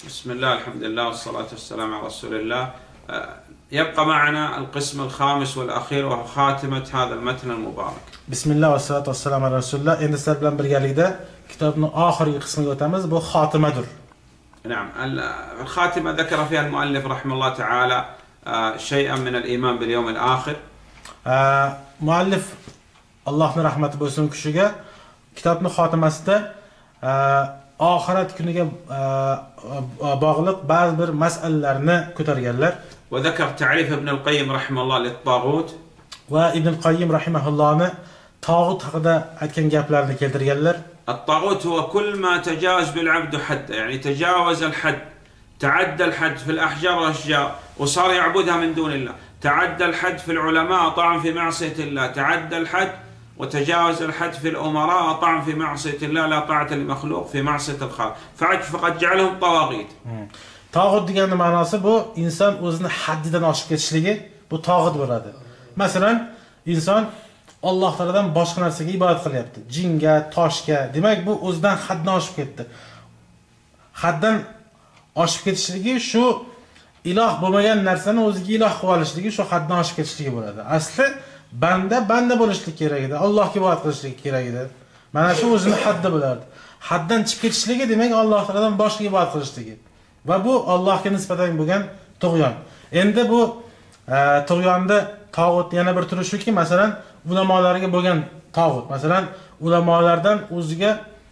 بسم الله الحمد لله والصلاة والسلام على رسول الله. يبقى معنا القسم الخامس والأخير وهو خاتمة هذا المتن المبارك. بسم الله والصلاة والسلام على رسول الله. Endi sizlar bilan birgalikda kitobning oxirgi qismiga o'tamiz. Bu xotimadir. نعم. الخاتمة ذكر فيها المؤلف رحمه الله تعالى شيئا من الإيمان باليوم الآخر. Muallif Allohning rahmati bo'lsin u kishiga kitobning xotimasida oxirat kuniga bog'liq ba'zi bir masalalarni ko'targanlar. وذكر تعريف ابن القيم رحمه الله للطاغوت. Va Ibn al-Qayyim rahimahullohni tog'ut haqida aytgan gaplarini keltirganlar. الطاغوت هو كل ما تجاوز بالعبد حد، يعني تجاوز الحد، تعدى الحد في الأحجار والأشجار وصار يعبدها من دون الله، تعدى الحد في العلماء طعن في معصية الله، تعدى الحد وتجاوز الحد في الأمراء طعن في معصية الله، لا طاعة لمخلوق في معصية الخالق، فقد جعلهم طواغيت. Tog'ut deganning ma'nosi bu inson o'zini haddidan oshib ketishligi, bu tog'ut bo'ladi. Masalan, inson Alloh taoladan boshqa narsaga ibodat qilyapti. Jinga, toshga. Demak, bu o'zidan haddan oshib ketdi. Haddan oshib ketishligi shu iloh bo'lmagan narsani o'ziga iloh qilib olishligi, shu haddan oshib ketishligi bo'ladi. Asli banda bo'lishlik kerak edi. Allohga ibodat qilishlik kerak edi. Mana shu o'zining haddi bo'lardi. Haddan chiqib ketishligi demak Alloh taoladan boshqa ibodat qilishligi. Va bu Allohga nisbatan bo'lgan tug'yon. Endi bu tug'yonda tog'ut yana bir turi shuki, masalan, ulamolarga bo'lgan tog'ut. Masalan, ulamolardan o'ziga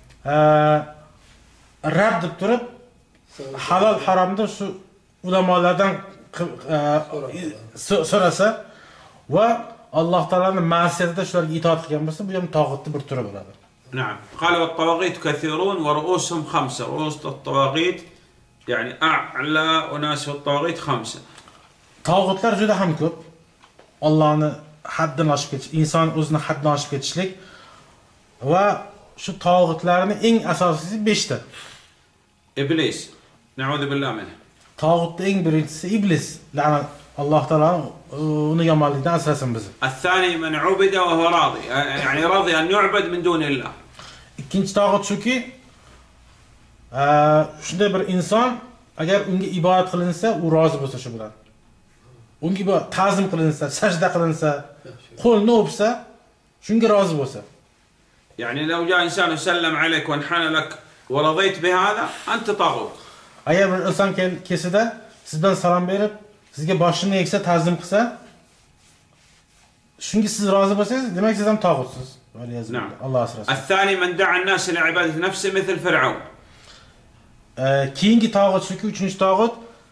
rad deb turib, halol haromni shu ulamolardan so'rasa va Alloh taolaning ma'siyatida shularga itoat qilgan bo'lsa, bu ham tog'utning bir turi bo'ladi. نعم. قال والطواغيت كثيرون ورؤوسهم 5. رؤوس الطواغيت يعني أعلى أناس في الطواغيت 5. Tog'utlar juda ham ko'p. Allohni haddan oshib ketish, inson o'zini haddan oshib ketishlik va shu tog'utlarning eng asosiysi 5 ta. Iblis. Na'udhu billah minhu. Tog'utning eng birinchisi iblis. La'nat Alloh taolo uni yomonlikdan asrasin bizni. الثاني من عبد وهو راضي، يعني راضي أن يعبد من دون الله. Ikkinchi tog'ut shuki, shunday bir inson agar unga ibodat qilinsa, u rozi bo'lsa shu bilan. Unga ta'zim qilinsa, sajda qilinsa, qo'lni o'psa, shunga rozi bo'lsa. يعني لو جاء إنسان وسلم عليك وانحنى لك ورضيت بهذا أنت طاغوت. Agar bir inson kelsa-da, sizdan salom berib, sizga boshini egsa, ta'zim qilsa, shunga siz rozi bo'lsangiz, demak siz ham tog'utsiz. Alloh asrasin. الثاني من دعا الناس إلى عبادة نفسه مثل فرعون. Keyingi tog'ut shuki, uchinchi tog'ut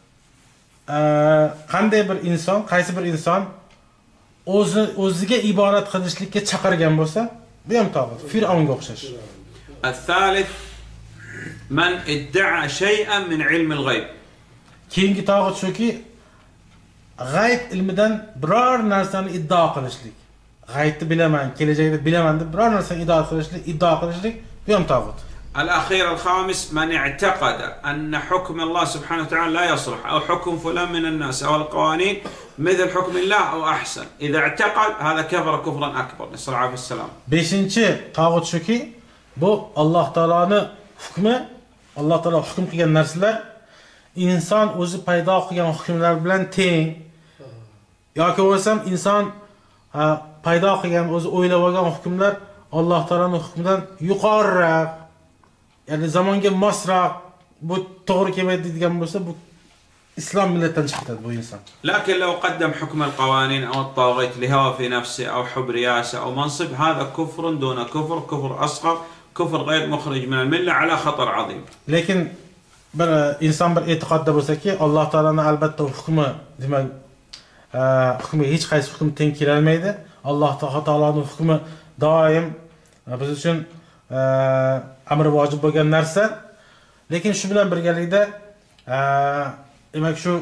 qanday bir inson, qaysi bir inson o'ziga ibodat qilishlikka chaqirgan bo'lsa, bu ham tog'ut. Fir'avnga o'xshash. الثالث من ادعى شيئا من علم الغيب. Keyingi tog'ut shuki, g'ayb ilmidan biror narsani iddao qilishlik. G'aybni bilaman, kelajakda bilaman deb biror narsani iddao qilishlik, bu ham tog'ut. الأخير الخامس من اعتقد أن حكم الله سبحانه وتعالى لا يصلح أو حكم فلان من الناس أو القوانين مثل حكم الله أو أحسن، إذا اعتقد هذا كفر كفرا أكبر. نسأل الله العافية والسلام. 5-chi tog'ut shuki, bu Alloh taoloning hukmi, Alloh taolo hukm qilgan narsalar inson o'zi paydo qilgan hukmlar bilan teng yoki bo'lsam inson paydo qilgan o'zi o'ylab olgan hukmlar Alloh taoloning hukmidan yuqoriroq, ya'ni zamonga mosroq, bu to'g'ri kelmaydi degan bo'lsa, bu islom millatidan chiqadi bu inson. لكن لو قدم حكم القوانين أو الطاغيت لهوى في نفسه أو حب رياسة أو منصب، هذا كفر دون كفر، كفر أصغر، كفر غير مخرج من الملة على خطر عظيم. Lekin bir inson bir e'tiqodda bo'lsa-ki, Alloh taolaning albatta hukmi, demak, hukmi hech qaysi hukm teng kela olmaydi. Alloh taolaning hukmi doim biz uchun amr vojib bo'lgan narsa. Lekin shu bilan birgalikda demak shu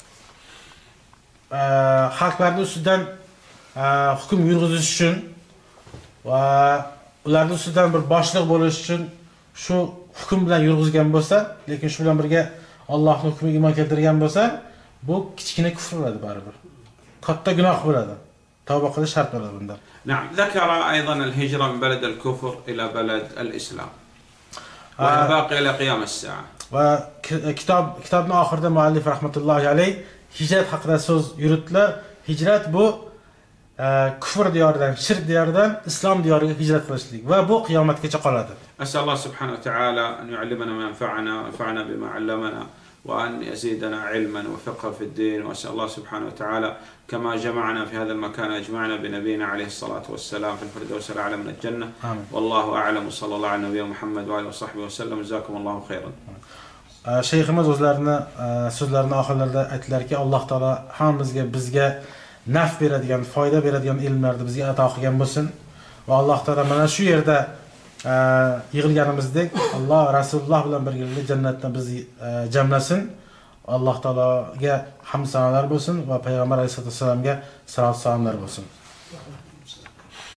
xalqlarning ustidan hukm yurgizish uchun va ularning ustidan bir boshliq bo'lish uchun shu hukm bilan yurgizgan bo'lsa, lekin shu bilan birga Allohning hukmiga iymon keltirgan bo'lsa, bu kichkina kufr bo'ladi baribir. Katta gunoh bo'ladi. Tavba qilish shart bo'ladi bunda. نعم. ذكر أيضا الهجرة من بلد الكفر إلى بلد الإسلام. وهي باقية إلى قيام الساعة. va kitobning oxirida muallif rahmatullohi alayh hijrat haqida so'z yuritdilar. Hijrat bu kufr diyoridan, shirk diyoridan islom diyoriga hijrat qilishlik va bu qiyomatgacha qoladi. أسأل الله سبحانه وتعالى أن يعلمنا ما ينفعنا وينفعنا بما علمنا وأن يزيدنا علما وفقها في الدين. وأسأل الله سبحانه وتعالى كما جمعنا في هذا المكان أجمعنا بنبينا عليه الصلاة والسلام في الفردوس الأعلى من الجنة. آمين. والله أعلم وصلى الله على نبينا محمد وآله وصحبه وسلم. جزاكم الله خيرا. Shayximiz so'zlarini oxirlarida aytdilarki, Alloh taolo hammamizga bizga naf beradigan, foyda beradigan ilmlarni bizga ato qilgan bo'lsin va Alloh taolo mana shu yerda yig'ilganimizdek Alloh Rasululloh bilan birgalikda jannatda bizni jamlasin. Alloh taologa hamd sanolar bo'lsin va payg'ambar alayhisolatu vasallamga salovat salomlar bo'lsin.